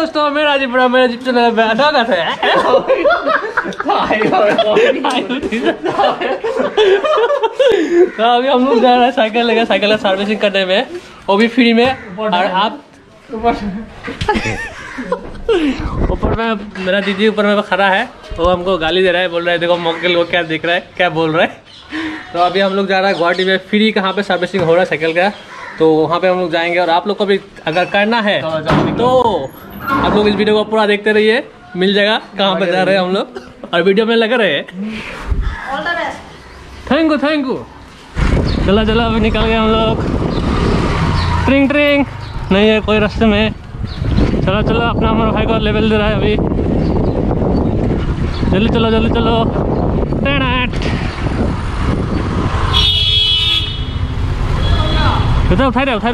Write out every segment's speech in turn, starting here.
दोस्तों, मैं राजीपुरा, मेरा जीप चैनल में स्वागत है। तो अभी हम लोग जा रहे हैं साइकिल लेकर, साइकिल का सर्विसिंग करने में, वो भी फ्री में। और आप ऊपर में, मेरा दीदी ऊपर में खड़ा है, वो हमको गाली दे रहा है, बोल रहा है देखो मक्केल को क्या दिख रहा है, क्या बोल रहा है। तो अभी हम लोग जा रहे हैं गुवाहाटी में, फ्री कहाँ पे सर्विसिंग हो रहा है साइकिल का, तो वहाँ पे हम लोग जाएंगे। और आप लोग को भी अगर करना है तो आप लोग इस वीडियो को पूरा देखते रहिए, मिल जाएगा कहाँ पे जा रहे हैं हम लोग, और वीडियो में लगे रहे। Thank you. चला चला अभी निकल गए हम लोग। ट्रिंग ट्रिंग नहीं है कोई रास्ते में। चलो चलो, अपना हमारा भाई को लेवल दे रहा है अभी। जल्दी चलो जल्दी चलो। उठाई दे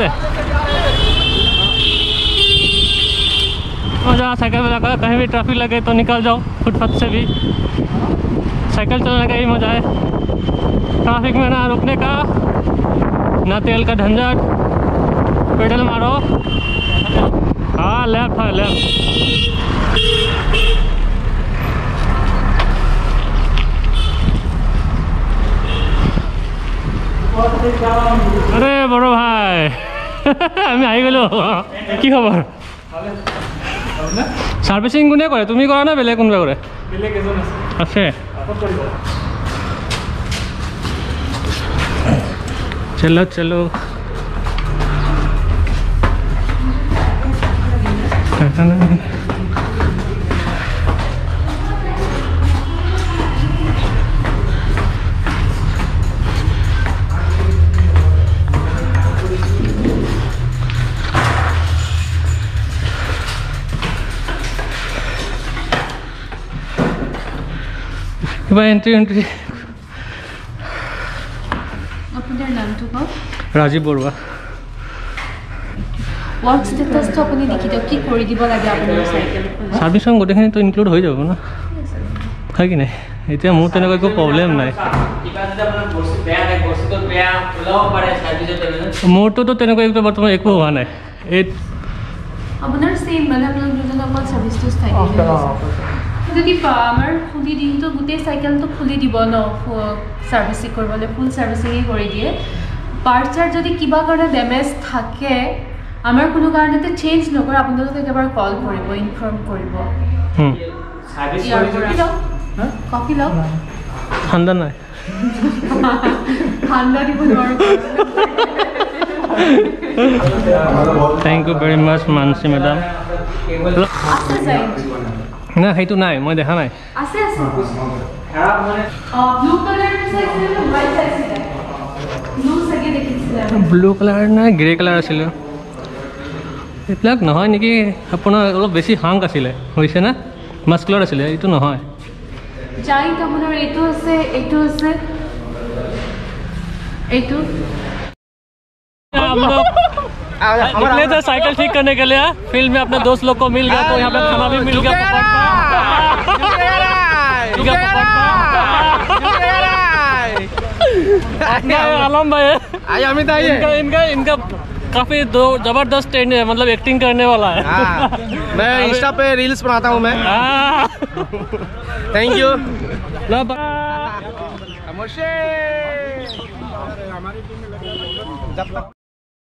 जा साइकिल में जाकर, कहीं भी ट्रैफिक लगे तो निकल जाओ फुटपाथ से भी। साइकिल चलाने का ही मजा है, ट्रैफिक में ना रुकने का, ना तेल का झंझट। पेडल मारो। हाँ लेफ्ट है लेफ्ट। अरे बड़ो भाई আমি আহি গলো। কি খবৰ? সার্ভিসিং কোনে কৰে? তুমি কৰা না বেলেগ কোনোবা কৰে? বেলেগ এজন আছে। চলো চলো। Entry Rajeev Barua. Work status तो अपनी लिखि दियक कि কৰি দিব লাগে আপোনাৰ সাইকেল সার্ভিসিং গোটেখিনি তো ইনক্লুড হৈ যাব না, হয় কি নাই? এতিয়া মোৰ তেনেকুৱা একো প্ৰব্লেম নাই। মোৰতো তো তেনেকুৱা একো বৰ্তমান একো হোৱা নাই। এই আপোনাৰ সেম মানে আপোনাৰ দুজন অকল সার্ভিসটো থাকে। যদি আমাৰ খুলি দিন তো গোটেই সাইকেল তো খুলি দিব ন, সার্ভিসিং কৰিবলৈ ফুল সার্ভিসিং কৰি দিয়ে। পাৰ্টছৰ যদি কিবা কাৰণে ড্যামেজ থাকে আমাৰ কোনো কাৰণতে চেঞ্জ নকৰে, আপোনালোকে একেবাৰে কল কৰিব, ইনফৰ্ম কৰিব। সার্ভিস কৰি দিও। কফি লও। ঠান্ডা নাই। ঠান্ডা দিব নোৱাৰো। Thank you very much Manasi madam. না সেইটো নাই, মই দেখা নাই। আছে আছে। ব্লু কালাৰ চাইছিলে নে হোৱাইট চাইছিলে? ব্লু চাগে দেখিছিলে। ব্লু কালাৰ না গ্ৰে কালাৰ আছিল। এইবিলাক নহয় নেকি? আপোনাৰ অলপ বেছি হাংক আছিলে, হৈছে না? মাস্কুলাৰ আছিলে, এইটো নহয়। জাইন্ট আপোনাৰ এইটো আছে, এইটো আছে, এইটো। हम लोग निकले थे साइकिल ठीक करने के लिए, फील्ड में अपने दोस्त लोग को मिल गया, तो यहाँ पे खाना भी मिल गया। आलम भाई इनका काफी जबरदस्त मतलब एक्टिंग करने वाला है। मैं इंस्टा पे रील्स बनाता हूँ मैं। Thank you.